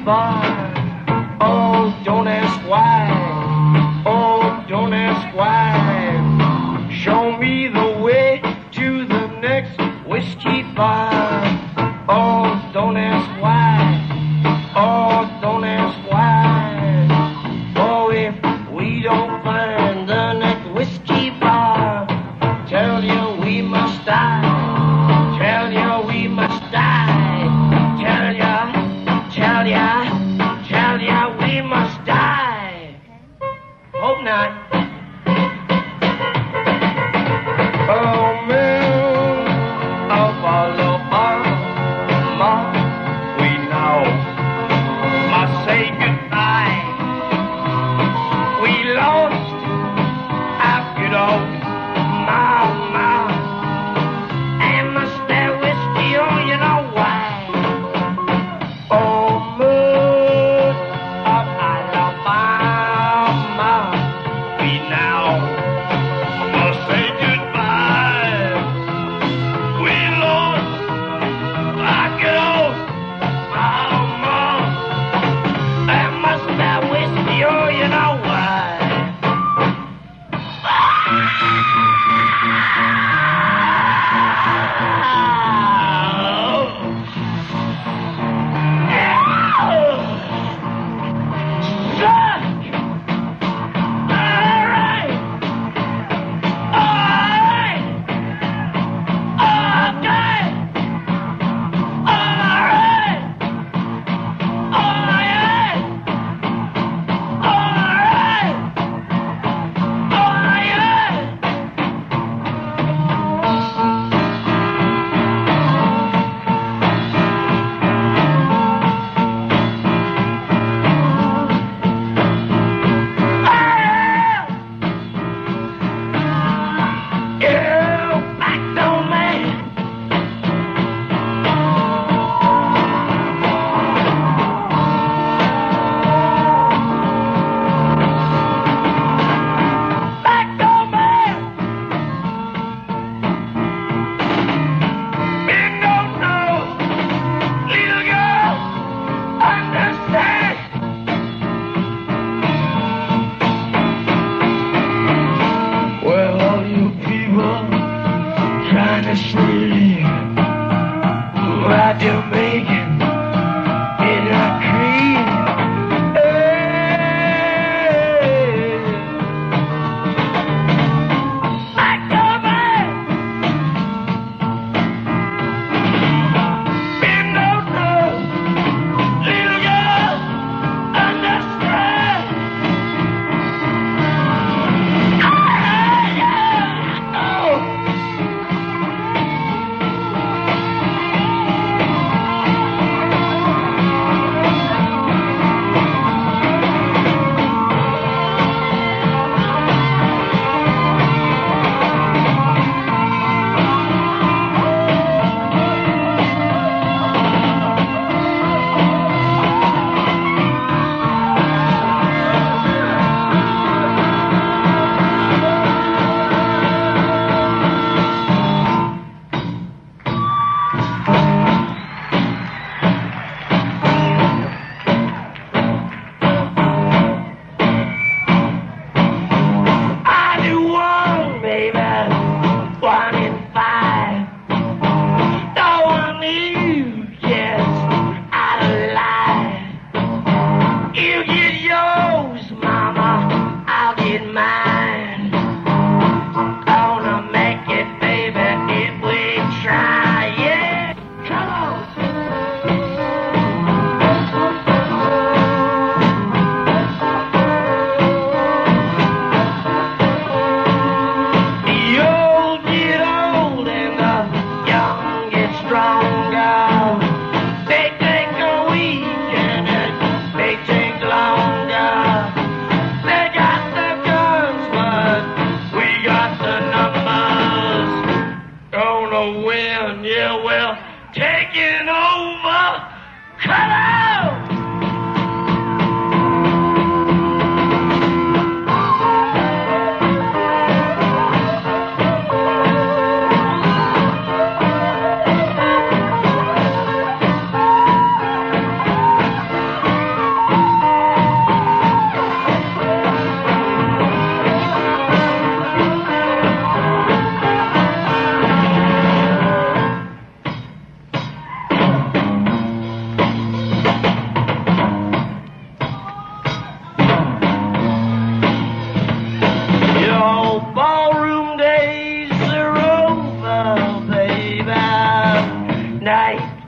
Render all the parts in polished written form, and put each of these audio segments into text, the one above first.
bar. Oh, don't ask why. Oh, don't ask why. Show me the way to the next whiskey bar. Oh, don't ask why. Oh, don't ask why. Oh, if we don't find the next whiskey bar, tell you we must die. Tell you we must die. Tell ya we must die. Hope not. Oh, man, of Alabama, we now must say goodbye. We lost our good old mama. And must that whiskey, oh, you know why? Oh, moon of Alabama, we now must say goodbye. We lost our good old mama. And must that whiskey, oh, you know why?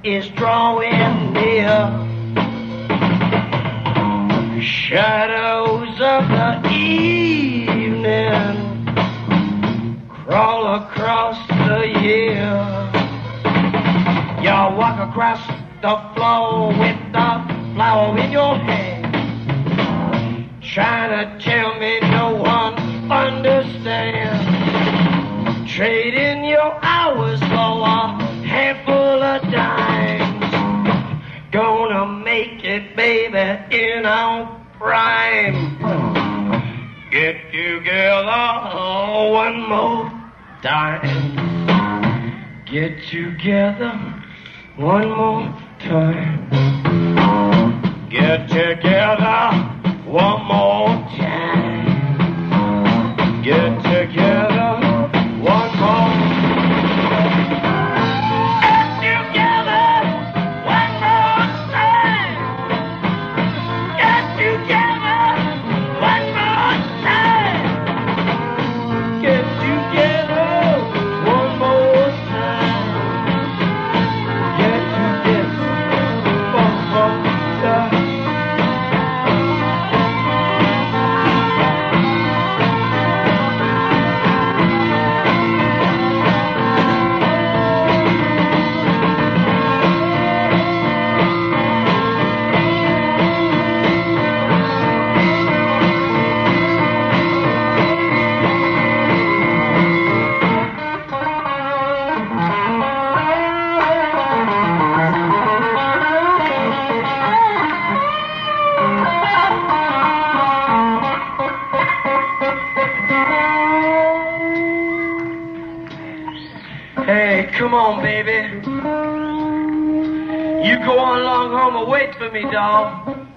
is drawing near. Shadows of the evening crawl across the year. You walk across the floor with the flower in your hand, trying to tell me no one understands. Trading your hours for a handful of dimes. Gonna make it, baby, in our prime. Get together one more time. Get together one more time. Get together one more time. Get together one more. Get together one more time. Get together one more time. Get together one more time. Get together one more time. Hey, come on, baby. You go on along home and wait for me, doll.